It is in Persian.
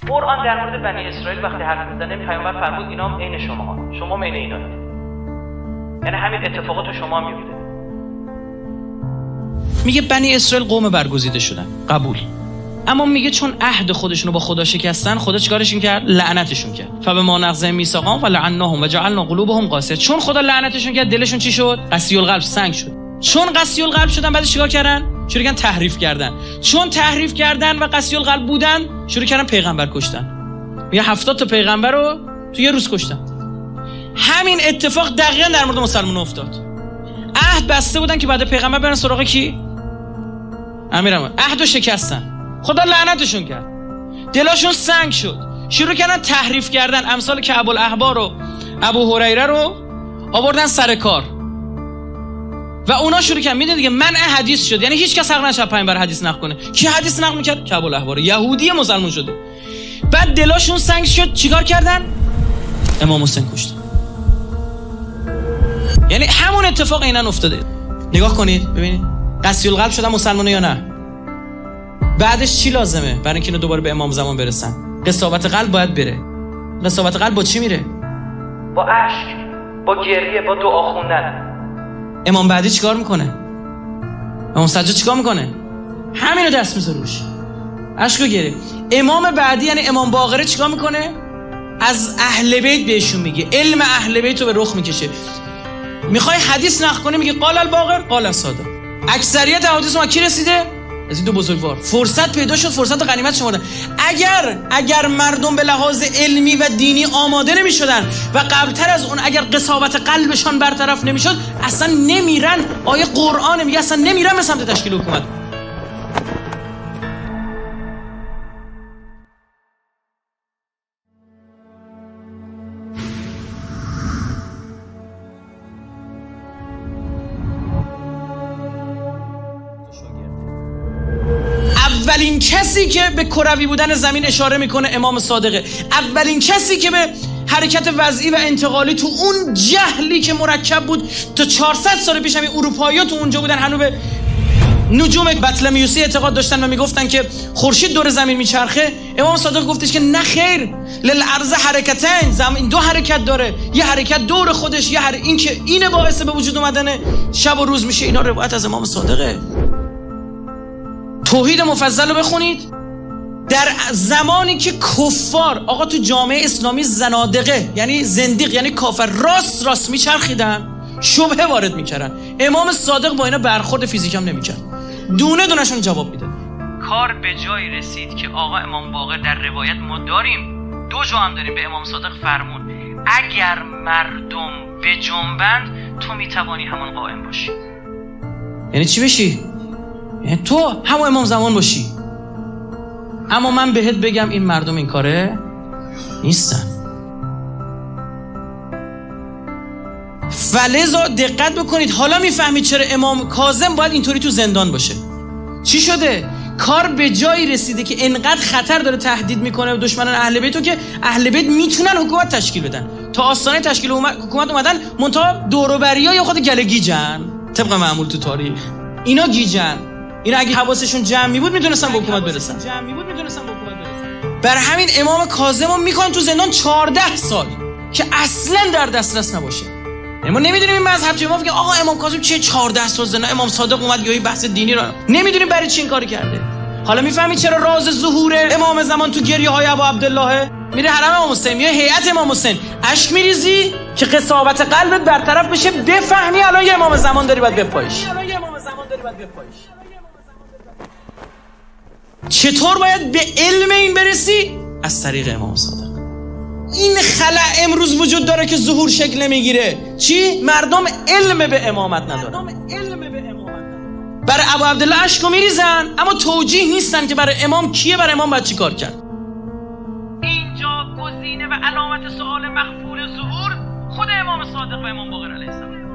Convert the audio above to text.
قرآن در مورد بنی اسرائیل وقتی حرف میزنه پیامبر فرمود اینا هم عین شما عین اینا، یعنی همین اتفاقات تو شما میفته. میگه بنی اسرائیل قوم برگزیده شدن، قبول، اما میگه چون عهد خودشونو با خدا شکستن، خدا چیکارشون کرد؟ لعنتشون کرد. فبما نقضهم میثاقهم ولعناهم وجعلنا قلوبهم قاسیة. چون خدا لعنتشون کرد دلشون چی شد؟ قسیء القلب، سنگ شد. چون قسیء القلب شدن بعد چیکار کردن؟ شروع کردن تحریف کردن. چون تحریف کردن و قسیء القلب بودن شروع کردن پیغمبر کشتن. میگه 70 تا پیغمبر رو تو یه روز کشتن. همین اتفاق دقیقاً در مورد مسلمان‌ها افتاد. عهد بسته بودن که بعد پیغمبر برن سراغ کی؟ امیرم. عهدو شکستن. خدا لعنتشون کرد. دلاشون سنگ شد. شروع کردن تحریف کردن. امثال کعب الاحبار و ابو هریره رو آوردن سر کار. و اونا شروع کردن، میدونید دیگه منع حدیث شد. یعنی هیچ کس حق نداشت پیامبر حدیث نقل کنه. کی حدیث نقل میکرد؟ کعب الاحبار، یهودی مسلمان شده. بعد دلاشون سنگ شد، چیکار کردن؟ امام حسین کشتن. یعنی همون اتفاق عیناً افتاده. نگاه کنید ببینید قسیء القلب شدن مسلمان‌ها یا نه؟ بعدش چی لازمه برای اینکه اینو دوباره به امام زمان برسن؟ قساوت قلب باید بره. قساوت قلب با چی میره؟ با اشک، با گریه، با دعا خوندن. امام بعدی چیکار میکنه؟ امام سجاد چیکار میکنه؟ همینو دست میذاره روش، اشک و گریه. امام بعدی یعنی امام باقر چیکار میکنه؟ از اهل بیت بهشون میگه، علم اهل بیت رو به رخ میکشه. میخوای حدیث نقل کنی میگه قال الباقر قال الصادق. اکثریت حدیث ما کی رسیده؟ از این دو بزرگوار. فرصت پیدا شد، فرصت غنیمت شمردن. اگر مردم به لحاظ علمی و دینی آماده نمیشدن و قبلتر از اون اگر قساوت قلبشان برطرف نمیشد، اصلا نمیرن. آیه قرآن میگه اصلا نمیرن به سمت تشکیل حکومت. اولین کسی که به کروی بودن زمین اشاره میکنه امام صادقه. اولین کسی که به حرکت وضعی و انتقالی تو اون جهلی که مرکب بود تا 400 سال پیش همین اروپایی‌ها تو اونجا بودن، هنوز به نجوم بطلمیوسی اعتقاد داشتن و میگفتن که خورشید دور زمین میچرخه. امام صادق گفتش که نه خیر، للارض حرکتین، زمین دو حرکت داره، یه حرکت دور خودش، یه این که اینه باعث به وجود اومدن شب و روز میشه. اینا روایت از امام صادقه. توحید مفصل رو بخونید. در زمانی که کفار، آقا تو جامعه اسلامی زنادقه یعنی زندیق یعنی کافر راست میچرخیدن، شبهه وارد میکردن، امام صادق با اینا برخورد فیزیک هم نمیکرد، دونه دونشون جواب میداد. کار به جایی رسید که آقا امام باقر در روایت ما داریم، دو جا هم داریم، به امام صادق فرمود اگر مردم بجنبند تو میتوانی همون قائم باشی. یعنی چی بشی؟ یعنی تو همون امام زمان باشی. اما من بهت بگم این مردم این کاره نیستن. فلذا دقت بکنید. حالا میفهمید چرا امام کاظم باید اینطوری تو زندان باشه. چی شده؟ کار به جایی رسیده که انقدر خطر داره تهدید میکنه دشمنان اهل بیتو که اهل بیت میتونن حکومت تشکیل بدن. تا آستانه تشکیل حکومت اومدن، منتها دور و بریا یا خود گله گیجن، طبق معمول تو تاریخ اینا گیجن. اینا اگه حواسشون جمع می بود میتونستن به حکومت برسن. بر همین امام کاظم رو میکنن تو زندان 14 سال که اصلا در دسترس نباشه. ما نمیدونیم این مذهب چیه. ما میگیم آقا امام کاظم چه 14 سال زندان، امام صادق اومد یه بحث دینی رو نمیدونیم برای چی این کارو کرده. حالا میفهمید چرا راز ظهور امام زمان تو گریه های ابو عبدالله؟ میره حرم امام حسین، میره هیئت امام حسین، اشک میریزی که قساوت قلبت برطرف بشه، بفهمی الان یه امام زمان داری باید بپایش. چطور باید به علم این برسی؟ از طریق امام صادق. این خلأ امروز وجود داره که ظهور شکل نمیگیره. چی؟ مردم علم به امامت ندارن. برای ابو عبدالله اشکو میریزن اما توجیه نیستن که برای امام کیه، برای امام باید چی کار کرد. اینجا گزینه و علامت سوال مخفول ظهور خود امام صادق و امام باقر علیه السلام.